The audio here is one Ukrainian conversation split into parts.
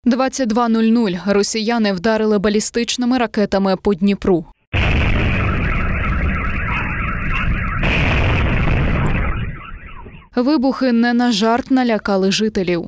22:00 росіяни вдарили балістичними ракетами по Дніпру. Вибухи не на жарт налякали жителів.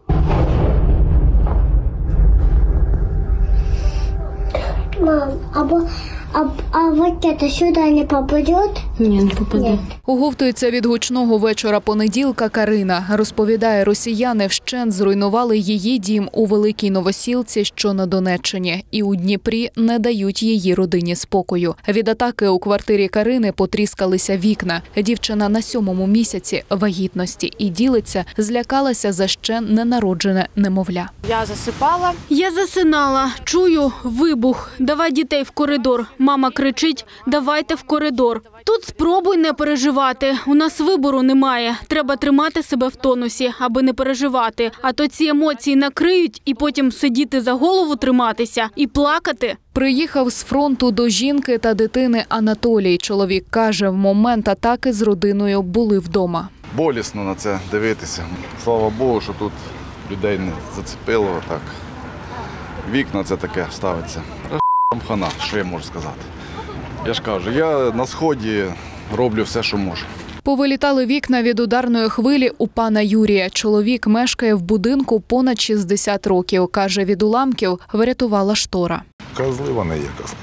Мам, а ракета сюди не попаде? Ні, не попаде. Оговтується від гучного вечора понеділка Карина. Розповідає, росіяни вщент зруйнували її дім у Великій Новосілці, що на Донеччині. І у Дніпрі не дають її родині спокою. Від атаки у квартирі Карини потріскалися вікна. Дівчина на 7-му місяці вагітності і ділиться, злякалася за ще ненароджене немовля. Я засинала, чую вибух. Давай дітей в коридор. Мама кричить, давайте в коридор. Тут спробуй не переживати. У нас вибору немає. Треба тримати себе в тонусі, аби не переживати. А то ці емоції накриють і потім сидіти за голову триматися і плакати. Приїхав з фронту до жінки та дитини Анатолій. Чоловік каже, в момент атаки з родиною були вдома. Болісно на це дивитися. Слава Богу, що тут людей не зацепило. Так. Вікна це таке ставиться. Хана, що я можу сказати. Я ж кажу, я на сході роблю все, що можу. Повилітали вікна від ударної хвилі у пана Юрія. Чоловік мешкає в будинку понад 60 років. Каже, від уламків врятувала штора. Козли вони є, козли.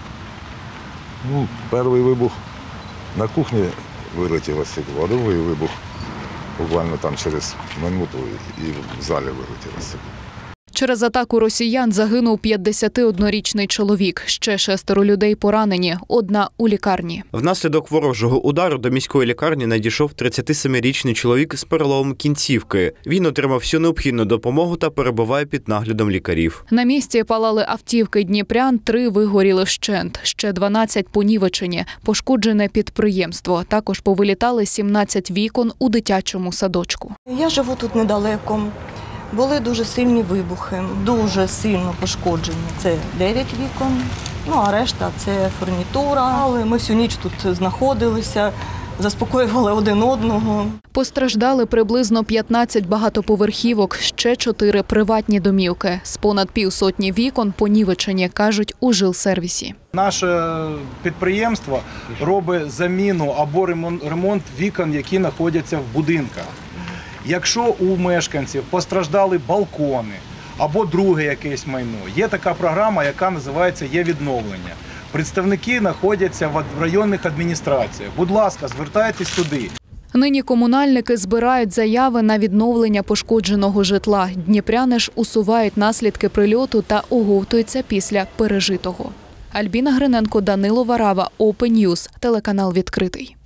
Перший вибух на кухні вилетіло стекло, а другий вибух буквально там через минуту і в залі вилетіло стекло. Через атаку росіян загинув 51-річний чоловік. Ще 6 людей поранені, одна у лікарні. Внаслідок ворожого удару до міської лікарні надійшов 37-річний чоловік з переломом кінцівки. Він отримав всю необхідну допомогу та перебуває під наглядом лікарів. На місці палали автівки дніпрян, 3 вигоріли вщент, ще 12 понівечені, пошкоджене підприємство. Також повилітали 17 вікон у дитячому садочку. Я живу тут недалеко. Були дуже сильні вибухи, дуже сильно пошкоджені. Це 9 вікон, а решта – це фурнітура. Але ми всю ніч тут знаходилися, заспокоювали один одного. Постраждали приблизно 15 багатоповерхівок, ще 4 приватні домівки. З понад півсотні вікон понівечені, кажуть у жилсервісі. Наше підприємство робить заміну або ремонт вікон, які знаходяться в будинках. Якщо у мешканців постраждали балкони або друге якесь майно, є така програма, яка називається «Є-відновлення». Представники знаходяться в районних адміністраціях. Будь ласка, звертайтесь туди. Нині комунальники збирають заяви на відновлення пошкодженого житла. Дніпряни ж усувають наслідки прильоту та оговтуються після пережитого. Альбіна Гриненко, Данило Варава, Open News, телеканал «Відкритий».